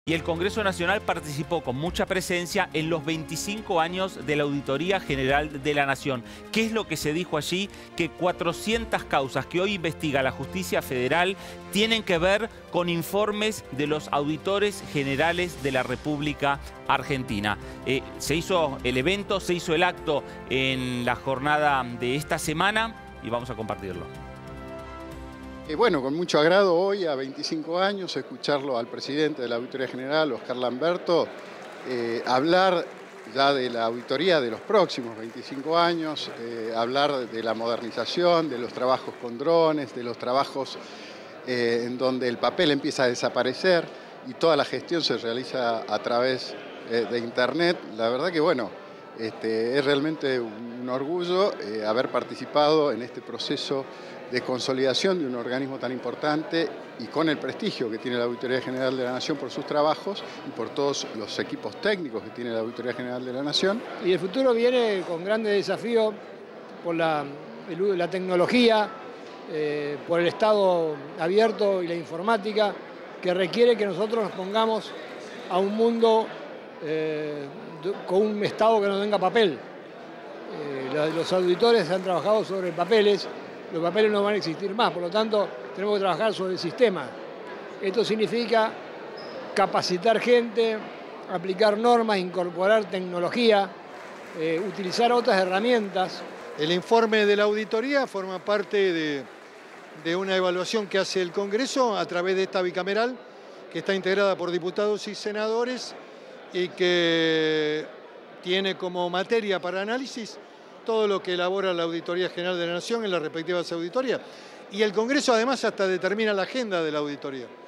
Y el Congreso Nacional participó con mucha presencia en los 25 años de la Auditoría General de la Nación. ¿Qué es lo que se dijo allí? Que 400 causas que hoy investiga la Justicia Federal tienen que ver con informes de los auditores generales de la República Argentina. Se hizo el evento, se hizo el acto en la jornada de esta semana y vamos a compartirlo. Bueno, con mucho agrado hoy, a 25 años, escucharlo al presidente de la Auditoría General, Oscar Lamberto, hablar ya de la auditoría de los próximos 25 años, hablar de la modernización, de los trabajos con drones, de los trabajos en donde el papel empieza a desaparecer y toda la gestión se realiza a través de Internet. La verdad que, bueno, es realmente un orgullo haber participado en este proceso de consolidación de un organismo tan importante y con el prestigio que tiene la Auditoría General de la Nación por sus trabajos y por todos los equipos técnicos que tiene la Auditoría General de la Nación. Y el futuro viene con grandes desafíos por la tecnología, por el Estado abierto y la informática, que requiere que nosotros nos pongamos a un mundo con un Estado que no tenga papel. Los auditores han trabajado sobre papeles. Los papeles no van a existir más, por lo tanto tenemos que trabajar sobre el sistema. Esto significa capacitar gente, aplicar normas, incorporar tecnología, utilizar otras herramientas. El informe de la auditoría forma parte de una evaluación que hace el Congreso a través de esta bicameral, que está integrada por diputados y senadores y que tiene como materia para análisis todo lo que elabora la Auditoría General de la Nación en las respectivas auditorías. Y el Congreso además hasta determina la agenda de la auditoría.